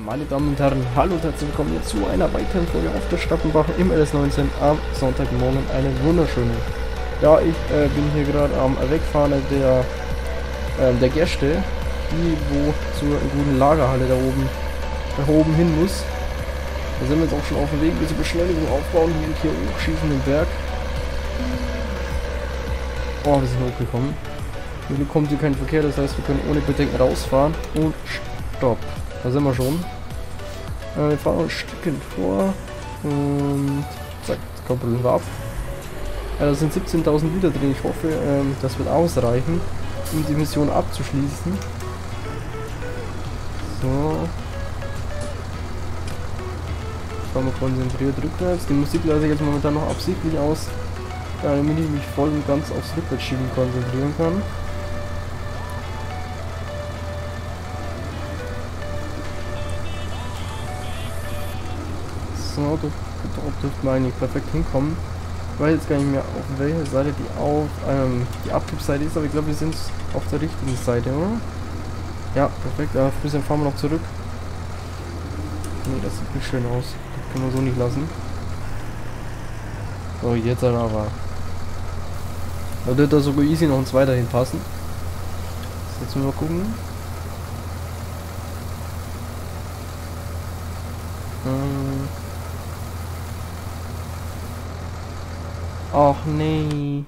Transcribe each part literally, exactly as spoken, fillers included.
Meine Damen und Herren, hallo und herzlich willkommen hier zu einer weiteren Folge auf der Stappenbach im L S neunzehn am Sonntagmorgen. Eine wunderschöne. Ja, ich äh, bin hier gerade am Wegfahren der, äh, der Gerste, die wo zur guten Lagerhalle da oben, da oben hin muss. Da sind wir jetzt auch schon auf dem Weg, ein bisschen Beschleunigung aufbauen, hier, hier hochschießen den Berg. Oh, wir sind hochgekommen. Hier kommt hier kein Verkehr, das heißt, wir können ohne Bedenken rausfahren und stopp. Da sind wir schon. Äh, wir fahren ein Stückchen vor und zack, jetzt koppeln wir ab. Ja, da sind siebzehntausend Liter drin. Ich hoffe, ähm, das wird ausreichen, um die Mission abzuschließen. So. Fahren wir konzentriert rückwärts. Die Musik lasse ich jetzt momentan noch absichtlich aus, damit ich mich voll und ganz aufs Rückwärtsschieben konzentrieren kann. So, dort dürften wir eigentlich perfekt hinkommen. Ich weiß jetzt gar nicht mehr, auf welcher Seite die auf ähm, die Abtriebsseite ist, aber ich glaube, wir sind auf der richtigen Seite, oder? Ja, perfekt. Ja, ein bisschen fahren wir noch zurück. Nee, das sieht nicht schön aus. Das können wir so nicht lassen. So, jetzt aber. Da wird da sogar easy noch ein zweiter hinpassen. Jetzt müssen wir gucken. Ähm. Ach nee.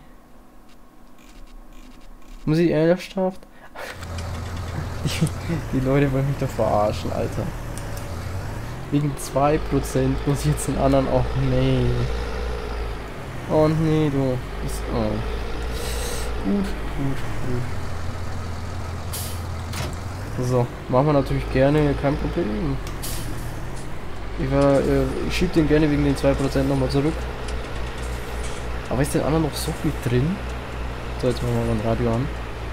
Muss ich ernsthaft? die, die Leute wollen mich doch verarschen, Alter. Wegen zwei Prozent muss ich jetzt den anderen. Ach nee. Oh nee, du. Ist, oh. Gut, gut, gut. So, machen wir natürlich gerne, kein Problem. Ich, war, äh, ich schieb den gerne wegen den zwei Prozent nochmal zurück. Aber ist den anderen noch so viel drin? So, jetzt machen wir mal ein Radio an.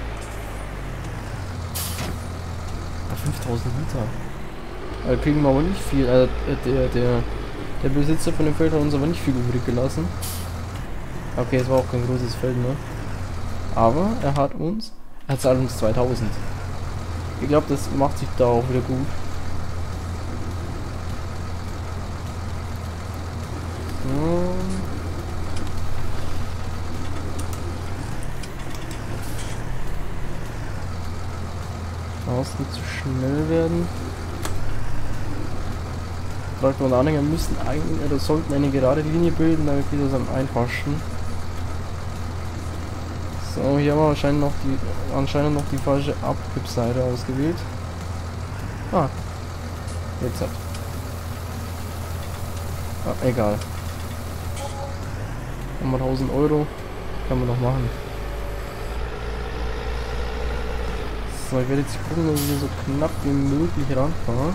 Ah, fünftausend Liter. Da kriegen wir aber nicht viel. Also, der, der, der Besitzer von dem Feld hat uns aber nicht viel übrig gelassen. Okay, es war auch kein großes Feld, ne? Aber er hat uns, er zahlt uns zweitausend. Ich glaube, das macht sich da auch wieder gut. So. Das nicht zu schnell werden. Traktor und Anhänger müssen eigentlich oder sollten eine gerade Linie bilden, damit wir das am einfachsten. So, hier haben wir wahrscheinlich noch die, anscheinend noch die falsche Abkippseite ausgewählt. Ah, jetzt hat. Ah, egal. Haben wir tausend Euro, kann man noch machen. So, ich werde jetzt gucken, dass ich hier so knapp wie möglich ranfahre.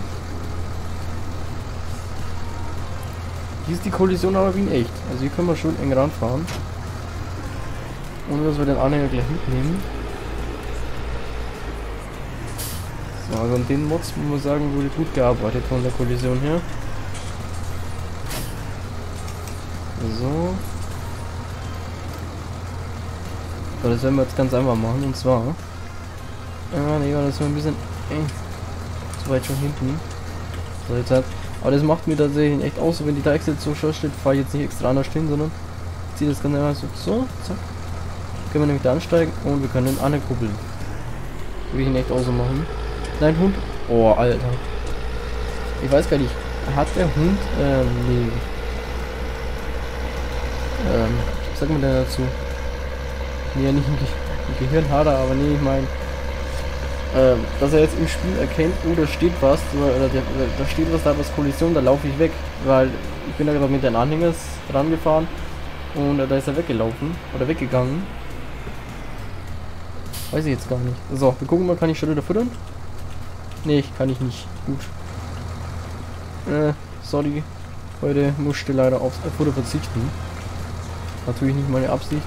Hier ist die Kollision aber wie in echt. Also hier können wir schon eng ranfahren. Ohne dass wir den Anhänger gleich mitnehmen. So, also an den Mods muss man sagen, wurde gut gearbeitet von der Kollision her. So. So, das werden wir jetzt ganz einfach machen, und zwar. Ah, ne, das ist ein bisschen eng. Zu weit schon hinten. So, jetzt hat. Aber das macht mir tatsächlich echt aus, wenn die Deichsel jetzt so schön steht, fahre ich jetzt nicht extra anders hin, sondern ziehe das Ganze einfach so, so, zack. Können wir nämlich da ansteigen und wir können den ankuppeln. Würde ich ihn echt auch so machen. Nein, Hund. Oh, Alter. Ich weiß gar nicht. Hat der Hund, ähm, nee. Ähm, was sagt man denn dazu? Nee, nicht ein, Ge ein Gehirnhader, aber nee, ich meine, ähm, dass er jetzt im Spiel erkennt, oh, da steht was, oder der, da steht was, da hat was Kollision, da laufe ich weg, weil ich bin da gerade mit den Anhängers dran gefahren und äh, da ist er weggelaufen, oder weggegangen. Weiß ich jetzt gar nicht. So, wir gucken mal, kann ich schon wieder füttern? Nee, ich kann ich nicht. Gut. Äh, sorry. Heute musste leider aufs Futter verzichten. Natürlich nicht meine Absicht.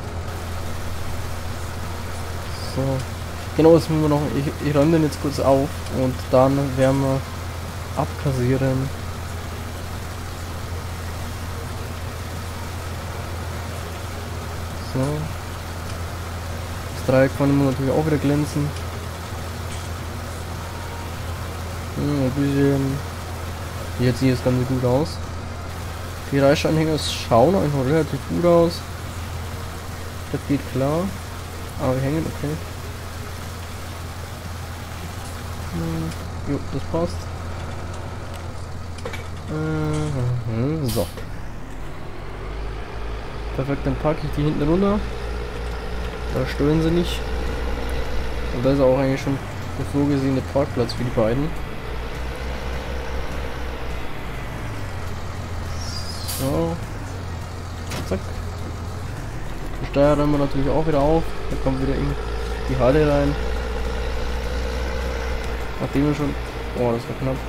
So. Genau, das müssen wir noch. Ich, ich räume den jetzt kurz auf und dann werden wir abkassieren. So. Das Dreieck kann man natürlich auch wieder glänzen. Hm, ein bisschen Jetzt sieht es ganz gut aus. Die Reißanhänger schauen einfach relativ gut aus. Das geht klar. Aber wir hängen, okay. Hm, jo, das passt. Äh, so. Perfekt, dann packe ich die hinten runter. Da stören sie nicht. Und da ist auch eigentlich schon der vorgesehene Parkplatz für die beiden. So. Zack. Den Steuer räumen wir natürlich auch wieder auf. Da kommt wieder in die Halle rein. Nachdem wir schon... Oh, das war knapp.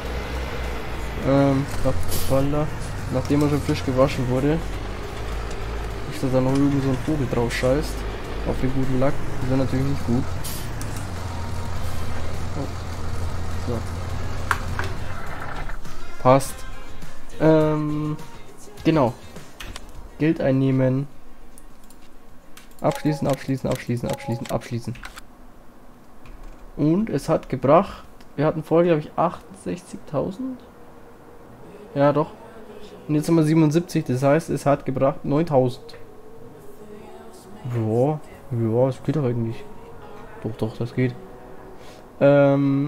Ähm, nach, nachdem er schon frisch gewaschen wurde. Nicht, dass da noch irgend so ein Vogel drauf scheißt. Auf den guten Lack. Das wäre natürlich nicht gut. Oh. So. Passt. Ähm, genau. Geld einnehmen. Abschließen, abschließen, abschließen, abschließen, abschließen. Und es hat gebracht. Wir hatten vorher, glaube ich, achtundsechzigtausend. Ja, doch. Und jetzt haben wir siebenundsiebzig. Das heißt, es hat gebracht neuntausend. Ja, ja, das geht doch eigentlich. Doch, doch, das geht. Ähm.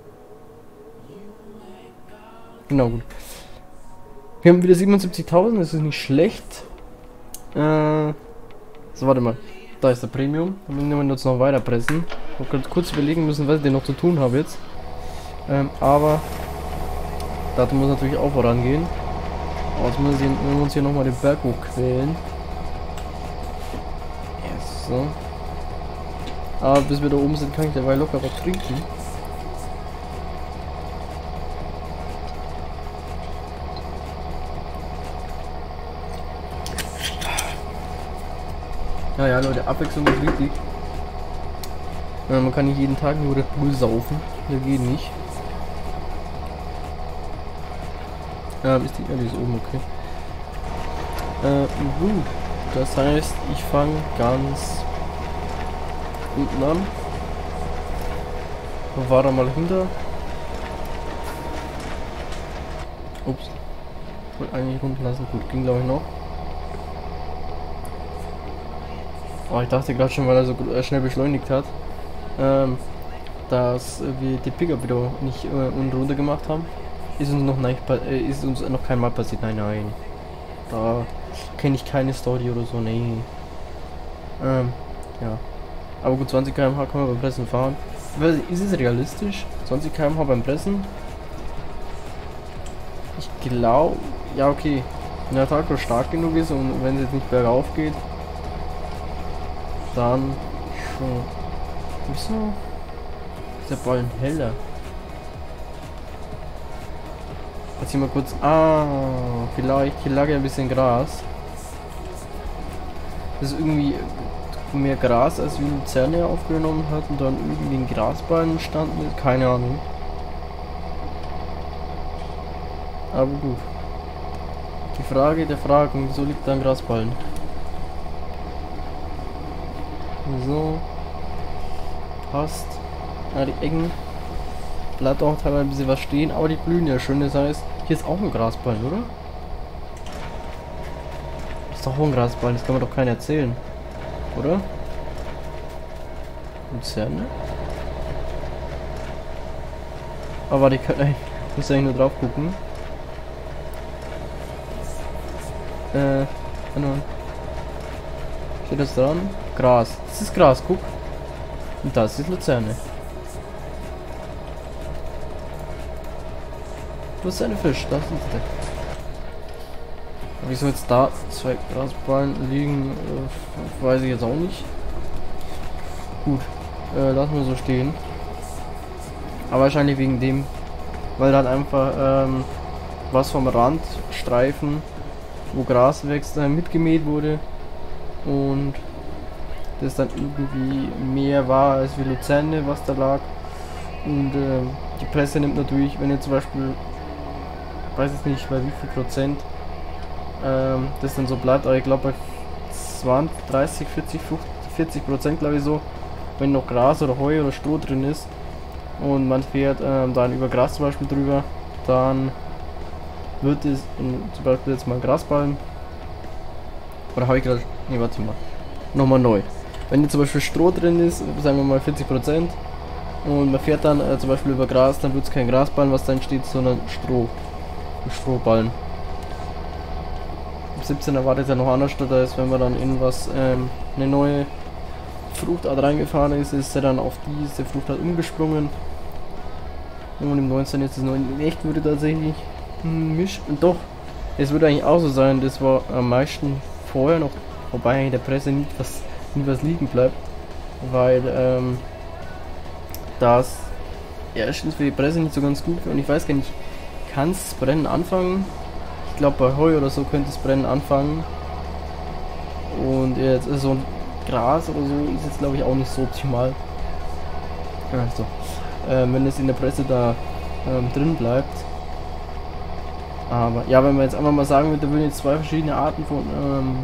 Genau, gut. Wir haben wieder siebenundsiebzigtausend, das ist nicht schlecht. Äh. So, warte mal. Da ist der Premium. Dann müssen wir uns noch weiter pressen. Ich habe kurz überlegen müssen, was ich denn noch zu tun habe jetzt. Ähm, aber da muss natürlich auch vorangehen. Aber jetzt müssen wir uns hier nochmal den Berg hochquälen. Yes, so. Aber bis wir da oben sind, kann ich dabei locker was trinken. Ja, ja, Leute, Abwechslung ist wichtig. Ja, man kann nicht jeden Tag nur Red Bull saufen. Das geht nicht. Ja, ist die ehrlich oben, okay. Äh, gut. Das heißt, ich fange ganz unten an. War da mal hinter. Ups. Ich wollte eigentlich runter lassen. Gut, ging glaube ich noch. Oh, ich dachte gerade schon, weil er so schnell beschleunigt hat, ähm, dass wir die Pickup wieder nicht äh, unten runter gemacht haben. Ist uns noch nicht, äh, ist uns noch kein Mal passiert. Nein, nein. Da kenne ich keine Story oder so. Nee. Ähm, ja. Aber gut, zwanzig Kilometer pro Stunde kann man beim Pressen fahren. Ist es realistisch? zwanzig Kilometer pro Stunde beim Pressen? Ich glaube, ja okay. Wenn der Tag stark genug ist und wenn es jetzt nicht bergauf geht, dann schon. Wieso ist der Ballen heller? Jetzt hier mal kurz. Ah, vielleicht. Hier lag ja ein bisschen Gras. Das ist irgendwie mehr Gras, als wie Luzerne aufgenommen hat und dann irgendwie ein Grasballen entstanden ist. Keine Ahnung. Aber gut. Die Frage der Fragen, wieso liegt da ein Grasballen? So. Passt. Ja, die Ecken. Bleibt auch teilweise ein bisschen was stehen, aber die blühen ja schön. Das heißt, hier ist auch ein Grasballen, oder? Das ist doch auch ein Grasballen, das kann man doch keiner erzählen. Oder? Luzerne? Aber warte, ich, kann, ich muss eigentlich nur drauf gucken. Äh, warte mal. Steht das dran? Gras. Das ist Gras, guck. Und das ist Luzerne. Luzerne Fisch, das ist der. Wieso jetzt da zwei Grasballen liegen, äh, weiß ich jetzt auch nicht. Gut, äh, lassen wir so stehen. Aber wahrscheinlich wegen dem, weil dann einfach ähm, was vom Randstreifen, wo Gras wächst, äh, mitgemäht wurde und das dann irgendwie mehr war als wie Luzerne, was da lag. Und äh, die Presse nimmt natürlich, wenn ihr zum Beispiel, weiß ich nicht, bei wie viel Prozent ähm, das dann so bleibt, aber ich glaube bei zwanzig, dreißig, vierzig, vierzig Prozent glaube ich so, wenn noch Gras oder Heu oder Stroh drin ist und man fährt ähm, dann über Gras zum Beispiel drüber, dann wird es in, zum Beispiel jetzt mal Grasballen. Oder habe ich gerade. Ne, warte mal. Nochmal neu. Wenn jetzt zum Beispiel Stroh drin ist, sagen wir mal vierzig Prozent, und man fährt dann äh, zum Beispiel über Gras, dann wird es kein Grasballen, was da entsteht, sondern Stroh. Strohballen. Im siebzehn erwartet ja noch anders, da ist, wenn man dann in was ähm, eine neue Fruchtart reingefahren ist, ist er dann auf diese Fruchtart umgesprungen. Und im neunzehn ist es noch in echt würde tatsächlich misch und doch, es würde eigentlich auch so sein, das war am meisten vorher noch, wobei in der Presse nie was, nie was liegen bleibt, weil ähm, das erstens für die Presse nicht so ganz gut und ich weiß gar nicht, kann es brennen anfangen? Ich glaube bei Heu oder so könnte es brennen anfangen. Und jetzt ist so ein Gras oder so ist jetzt glaube ich auch nicht so optimal. Also, äh, wenn es in der Presse da ähm, drin bleibt. Aber ja, wenn man jetzt einfach mal sagen würde, da würden jetzt zwei verschiedene Arten von ähm,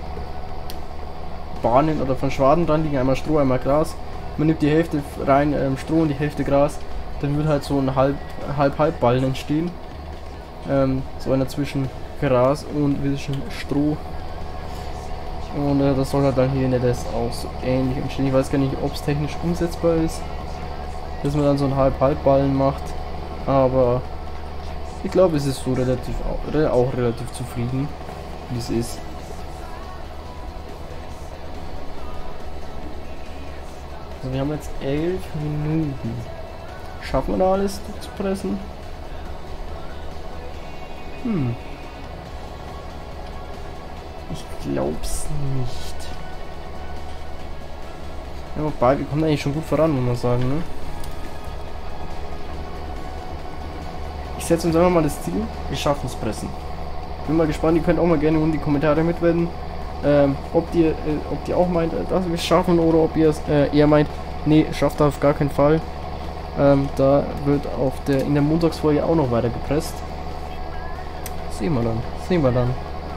Bahnen oder von Schwaden dran liegen, einmal Stroh, einmal Gras. Man nimmt die Hälfte rein ähm, Stroh und die Hälfte Gras, dann wird halt so ein halb halb halb Ballen entstehen. Ähm, so einer zwischen Gras und zwischen Stroh. Und äh, das soll halt dann hier in der Test auch so ähnlich entstehen. Ich weiß gar nicht, ob es technisch umsetzbar ist, dass man dann so einen Halb-Halb-Ballen macht. Aber ich glaube, es ist so relativ auch, auch relativ zufrieden, wie es ist. Also wir haben jetzt elf Minuten. Schaffen wir da alles zu pressen? Hm. Ich glaub's nicht. Ja, wobei, wir kommen eigentlich schon gut voran, muss man sagen, ne? Ich setze uns einfach mal das Ziel, wir schaffen es pressen. Bin mal gespannt, ihr könnt auch mal gerne in die Kommentare mitwenden, ähm, ob ihr äh, ob ihr auch meint, äh, dass wir es schaffen oder ob ihr es äh, eher meint, nee, schafft auf gar keinen Fall. Ähm, da wird auf der in der Montagsfolge auch noch weiter gepresst. Sehen wir dann. Sehen wir dann.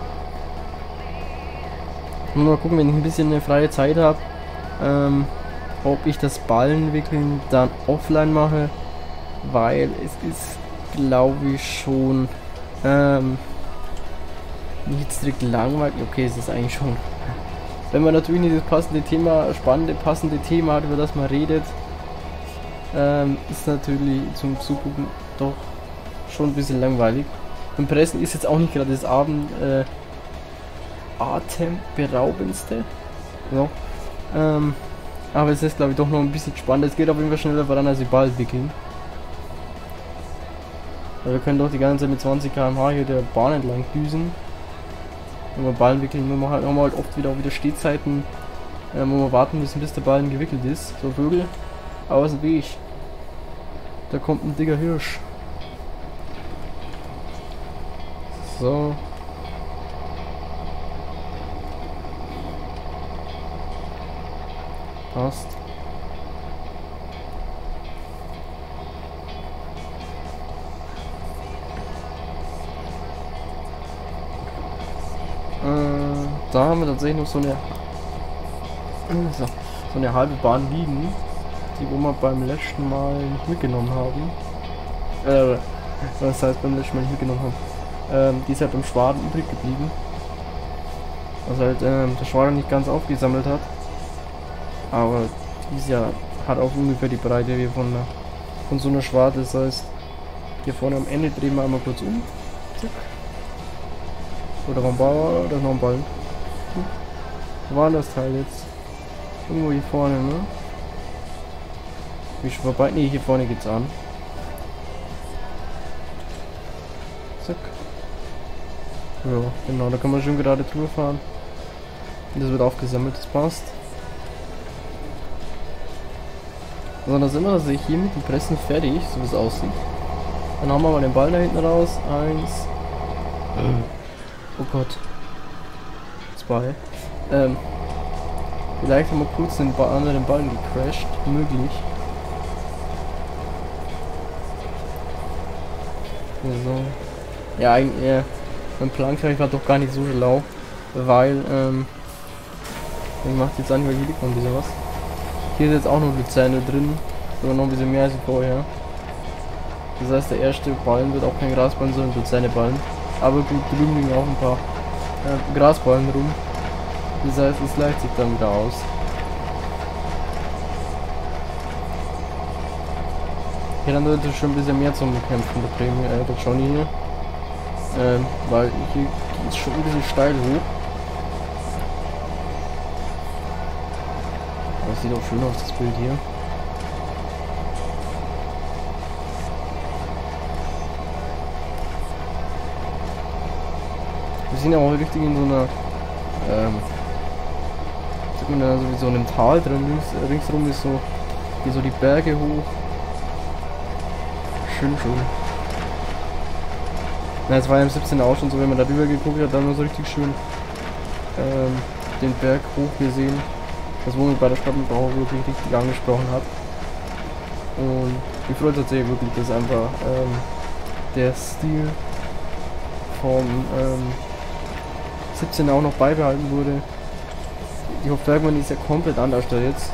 Und mal gucken, wenn ich ein bisschen eine freie Zeit habe, ähm, ob ich das Ballenwickeln dann offline mache, weil es ist, glaube ich, schon ähm, nicht strikt langweilig. Okay, es ist eigentlich schon. Wenn man natürlich nicht das passende Thema, spannende, passende Thema hat, über das man redet, ähm, ist natürlich zum Zugucken doch schon ein bisschen langweilig. Und Pressen ist jetzt auch nicht gerade das Abend äh, atemberaubendste. So. Ähm, aber es ist glaube ich doch noch ein bisschen spannend. Es geht auf jeden Fall schneller voran als die Ball wickeln. Weil wir können doch die ganze Zeit mit zwanzig Kilometer pro Stunde hier der Bahn entlang düsen. Wenn wir Ballen wickeln, wir halt, haben wir halt oft wieder auch wieder Stehzeiten, äh, wo wir warten müssen, bis der Ballen gewickelt ist. So Vögel, aus dem Weg. Da kommt ein dicker Hirsch. So. Passt. Äh, da haben wir tatsächlich noch so eine so, so eine halbe Bahn liegen, die wo wir beim letzten Mal nicht mitgenommen haben. Äh, was heißt beim letzten Mal nicht mitgenommen haben? Ähm, die ist halt beim Schwaden übrig geblieben. Was halt ähm, der Schwaden nicht ganz aufgesammelt hat. Aber dieses Jahr hat auch ungefähr die Breite wie von, von so einer Schwarte. Das heißt, hier vorne am Ende drehen wir einmal kurz um. Zack. Oder war ein Ball, oder noch ein Ball. Hm. Wo war das Teil jetzt? Irgendwo hier vorne, ne? Bin ich schon vorbei? Ne, hier vorne geht's an. Zack. Ja, genau, da kann man schön gerade drüber fahren. Und das wird aufgesammelt, das passt. So, dann sind wir also hier mit dem Pressen fertig, so wie es aussieht. Dann haben wir mal den Ball da hinten raus. Eins. Oh Gott. Zwei. Ähm. Vielleicht haben wir kurz den Ball, anderen Ball gecrashed. Möglich. So. Ja, eigentlich, äh, mein Plan war doch gar nicht so schlau. Weil, ähm. ich mach jetzt an, weil hier liegt noch ein bisschen was. Hier ist jetzt auch noch Luzerne drin. Sogar noch ein bisschen mehr als vorher. Das heißt, der erste Ballen wird auch kein Grasballen, sondern Luzerneballen. Aber gut, drüben liegen auch ein paar äh, Grasballen rum. Das heißt, es gleicht sich dann wieder aus. Hier dann sollte schon ein bisschen mehr zum Kämpfen, der Prämie, äh, der Johnny hier. Ähm, weil hier geht es schon ein bisschen steil hoch. Aber es sieht auch schön aus, das Bild hier. Wir sind ja auch richtig in so einer, ähm, sieht man da sowieso in einem Tal drin, links, äh, ringsrum ist so, hier so die Berge hoch. Schön, schön. Na, es war ja im siebzehn auch schon so, wenn man da rüber geguckt hat, dann haben wir so richtig schön ähm, den Berg hoch gesehen. Das, wo mich bei der Stadtbau wirklich richtig angesprochen hat. Und mich freut tatsächlich wirklich, dass einfach ähm, der Stil vom ähm, siebzehn auch noch beibehalten wurde. Die Hofbergmann ist ja komplett anders da jetzt.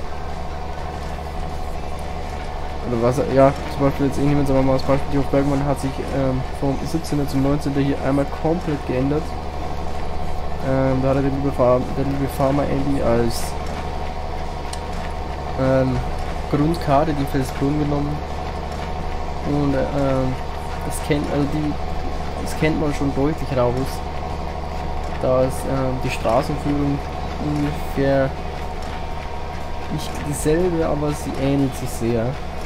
Oder was, ja, zum Beispiel jetzt nehmen wir mal als Beispiel, die Hofbergmann hat sich ähm, vom siebzehner zum neunzehnten hier einmal komplett geändert. Ähm, da hat er der liebe, Farm, der liebe Farmer Andy als ähm, Grundkarte die Felsbrunn genommen. Und ähm, das kennt, also die, das kennt man schon deutlich raus. Da ist ähm, die Straßenführung ungefähr nicht dieselbe, aber sie ähnelt sich sehr.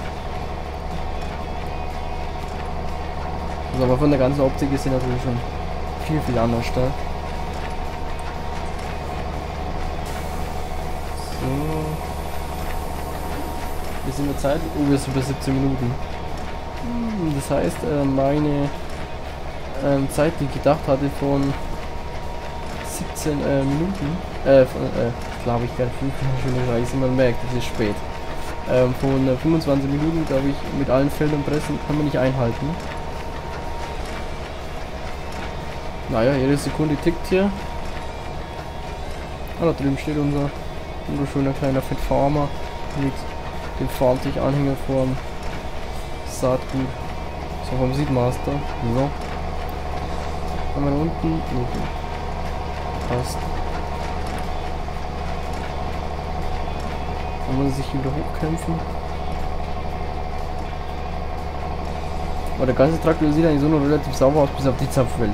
Also aber von der ganzen Optik ist sie natürlich schon viel, viel anders da. So. Wir sind mit Zeit. Oh, wir sind bei siebzehn Minuten. Das heißt, äh, meine ähm, Zeit, die ich gedacht hatte von siebzehn äh, Minuten, äh, von, äh, glaube ich, gerade fünf Minuten, weil ich immer merkt, es ist spät. Ähm, von äh, fünfundzwanzig Minuten, glaube ich, mit allen Feldern pressen, kann man nicht einhalten. Naja, jede Sekunde tickt hier. Ah, da drüben steht unser wunderschöner kleiner Fett Farmer mit dem Farmtisch-Anhänger vom Saatgut. So, vom Seedmaster. So. Haben wir unten. Okay. Passt. Dann muss er sich wieder hochkämpfen. Aber der ganze Traktor sieht eigentlich so noch relativ sauber aus, bis auf die Zapfwelle.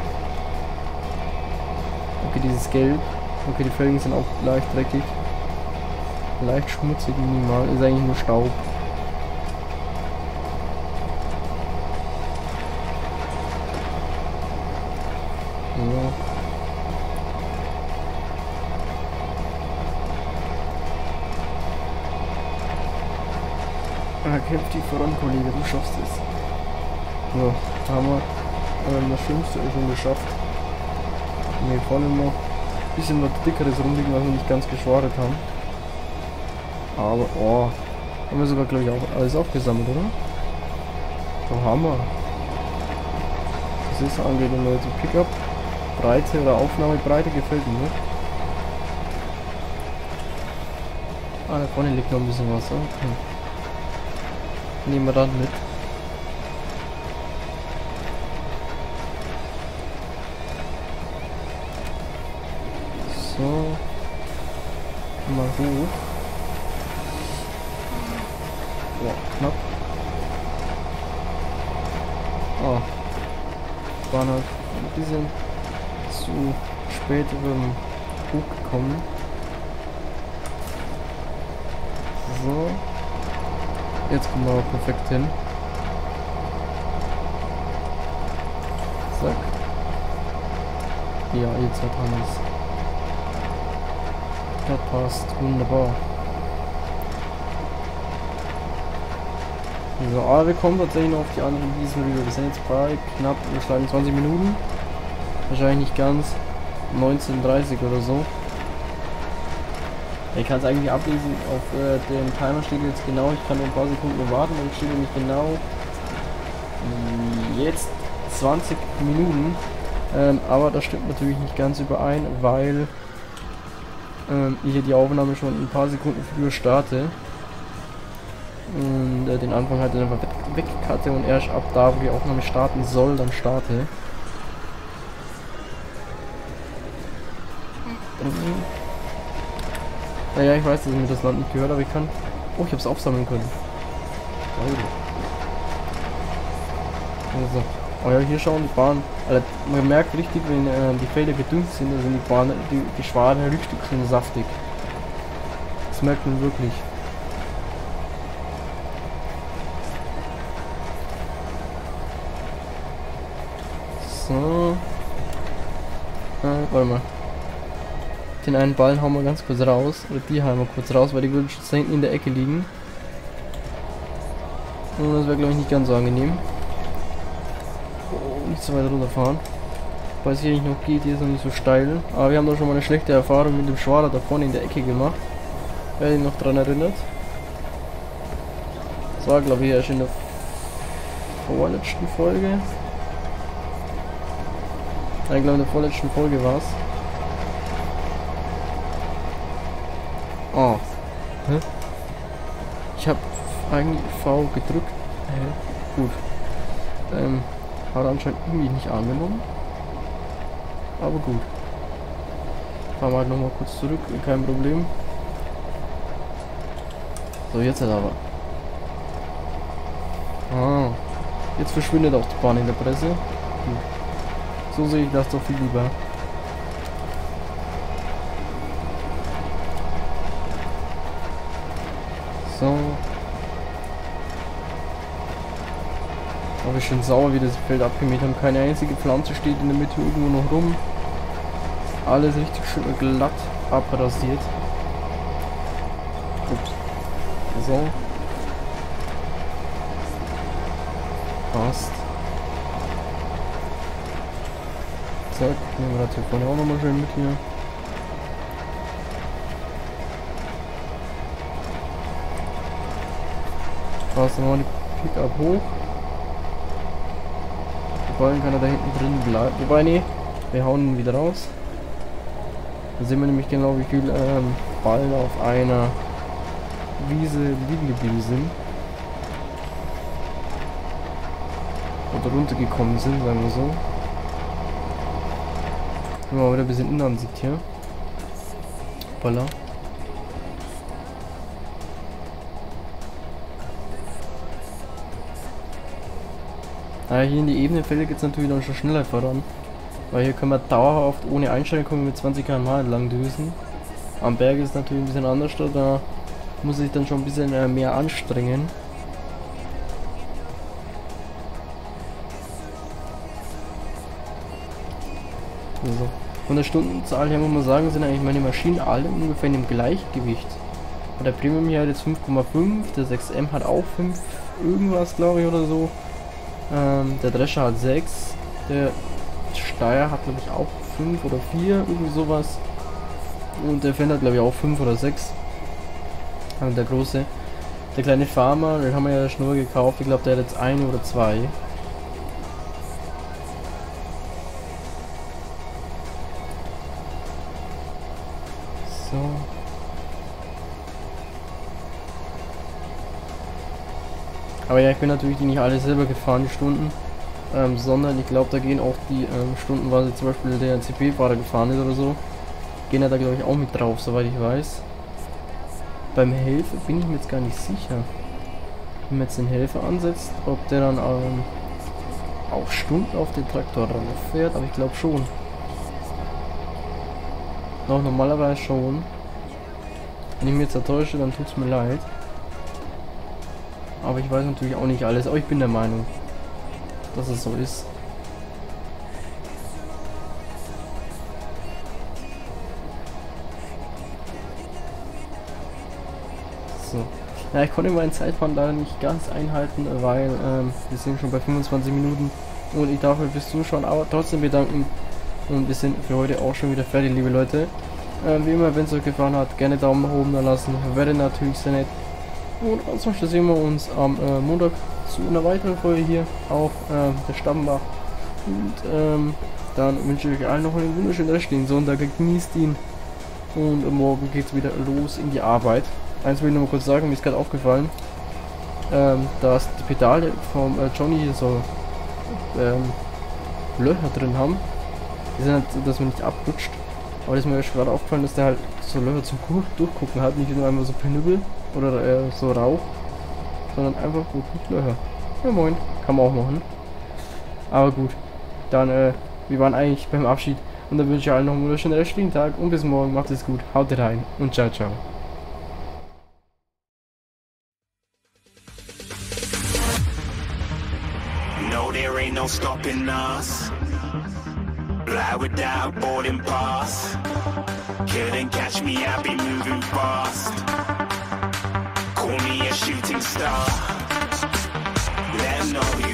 Okay, dieses Gelb. Okay, die Felgen sind auch leicht dreckig. Leicht schmutzig, minimal. Ist eigentlich nur Staub. Ja. Ah, kämpf dich voran, Kollege, du schaffst es. So, da haben wir ähm, das Schlimmste schon geschafft. Und hier vorne noch ein bisschen was dickeres rumliegen, was wir nicht ganz geschortet haben. Aber, oh, haben wir sogar, glaube ich, auch alles aufgesammelt, oder? Da haben wir. Das ist angenehm, Leute. Pickup, Breite oder Aufnahmebreite gefällt mir. Ah, da vorne liegt noch ein bisschen Wasser. Okay. Nehmen wir dann mit. So. Mal hoch. Ja, knapp. Oh. Waren halt ein bisschen zu spät über den Bug gekommen. So. Jetzt kommen wir auch perfekt hin. Zack. Ja, jetzt hat man es. Das passt wunderbar. So, aber wir kommen tatsächlich noch auf die anderen Wiesen rüber. Wir sind jetzt bei knapp zwanzig Minuten. Wahrscheinlich nicht ganz. neunzehn Uhr dreißig oder so. Ich kann es eigentlich ablesen, auf äh, dem Timer steht jetzt genau, ich kann nur ein paar Sekunden warten, dann steht nämlich genau jetzt zwanzig Minuten. Ähm, aber das stimmt natürlich nicht ganz überein, weil ähm, ich hier die Aufnahme schon ein paar Sekunden früher starte. Und äh, den Anfang halt einfach weg, wegcutte und erst ab da, wo die Aufnahme starten soll, dann starte. Naja, ich weiß, dass mir das Land nicht gehört, aber ich kann... Oh, ich habe es aufsammeln können. Also. Oh ja, hier schauen die Bahnen. Also, man merkt richtig, wenn äh, die Felder gedüngt sind, dann sind die Bahnen, die, die Schwaden ein Stückchen saftig. Das merkt man wirklich. So. Äh, warte mal. Den einen Ballen hauen wir ganz kurz raus. Oder die hauen wir kurz raus, weil die würden schon da hinten in der Ecke liegen. Und das wäre, glaube ich, nicht ganz so angenehm. Oh, nicht so weit runterfahren. Weil es hier nicht noch geht, hier ist noch nicht so steil. Aber wir haben doch schon mal eine schlechte Erfahrung mit dem Schwader da vorne in der Ecke gemacht. Wer sich noch dran erinnert. Das war, glaube ich, erst in der vorletzten Folge. Nein, ich glaube in der vorletzten Folge war es. Oh. Hä? Ich habe eigentlich V gedrückt. Hä? Gut. Ähm, hat anscheinend irgendwie nicht angenommen. Aber gut. Fahren wir halt nochmal kurz zurück, kein Problem. So, jetzt halt aber. Ah. Jetzt verschwindet auch die Bahn in der Presse. Gut. So sehe ich das doch viel lieber. So. Aber schön sauer, wie das Feld abgemäht haben. Keine einzige Pflanze steht in der Mitte irgendwo noch rum. Alles richtig schön glatt abrasiert. Ups. So. Passt. Zack, nehmen wir das hier vorne auch nochmal schön mit hier. Passt, dann machen wir die Pickup hoch. Die Ballen kann er da hinten drin bleiben. Wobei, nee, wir hauen ihn wieder raus. Da sehen wir nämlich genau, wie viel ähm, Ballen auf einer Wiese liegen geblieben sind. Oder runtergekommen sind, sagen wir so. Wenn man wieder ein bisschen Innenansicht hier. Hoppala. Ah, hier in die Ebenenfelder geht es natürlich dann schon schneller voran. Weil hier können wir dauerhaft ohne Einschränkungen mit zwanzig Kilometer pro Stunde lang düsen. Am Berg ist es natürlich ein bisschen anders, da muss ich dann schon ein bisschen äh, mehr anstrengen. So. Von der Stundenzahl her muss man sagen, sind eigentlich meine Maschinen alle ungefähr in dem Gleichgewicht. Und der Premium hier hat jetzt fünf Komma fünf, der sechs M hat auch fünf irgendwas, glaube ich, oder so. Ähm, der Drescher hat sechs, der Steyr hat, glaube ich, auch fünf oder vier, irgendwie sowas. Und der Fender hat, glaube ich, auch fünf oder sechs. Und der große, der kleine Farmer, den haben wir ja schon nur gekauft, ich glaube, der hat jetzt eine oder zwei. So. Aber ja, ich bin natürlich die nicht alle selber gefahren, die Stunden. Ähm, sondern ich glaube, da gehen auch die ähm, Stunden, weil zum Beispiel der C P-Fahrer gefahren ist oder so, gehen ja da, glaube ich, auch mit drauf, soweit ich weiß. Beim Helfer bin ich mir jetzt gar nicht sicher. Wenn man jetzt den Helfer ansetzt, ob der dann ähm, auch Stunden auf den Traktor rauf fährt, aber ich glaube schon. Noch normalerweise schon. Wenn ich mich jetzt enttäusche, dann tut es mir leid. Aber ich weiß natürlich auch nicht alles, aber ich bin der Meinung, dass es so ist. So. Ja, ich konnte meinen Zeitplan leider nicht ganz einhalten, weil ähm, wir sind schon bei fünfundzwanzig Minuten und ich darf mich fürs Zuschauen aber trotzdem bedanken. Und wir sind für heute auch schon wieder fertig, liebe Leute. Ähm, wie immer, wenn es euch gefallen hat, gerne Daumen nach oben da lassen, wäre natürlich sehr nett. Und ansonsten sehen wir uns am äh, Montag zu einer weiteren Folge hier auf äh, der Stammbach. Und ähm, dann wünsche ich euch allen noch einen wunderschönen restlichen Sonntag, genießt ihn. Und morgen geht es wieder los in die Arbeit. Eins will ich noch mal kurz sagen, mir ist gerade aufgefallen, ähm, dass die Pedale vom äh, Johnny hier so ähm, Löcher drin haben. Die sind halt, dass man nicht abrutscht. Aber das ist mir erst gerade aufgefallen, dass der halt so Löcher zum Durchgucken hat, nicht nur einmal so Pinüppel oder äh, so Rauch, sondern einfach wirklich Löcher. Ja moin, kann man auch machen. Aber gut, dann, äh, wir waren eigentlich beim Abschied und dann wünsche ich allen noch einen wunderschönen restlichen Tag und bis morgen, macht es gut, haut rein und ciao, ciao. No, there ain't no stopping us. Fly without boarding pass. Couldn't catch me, I'll be moving fast. Call me a shooting star. Let 'em know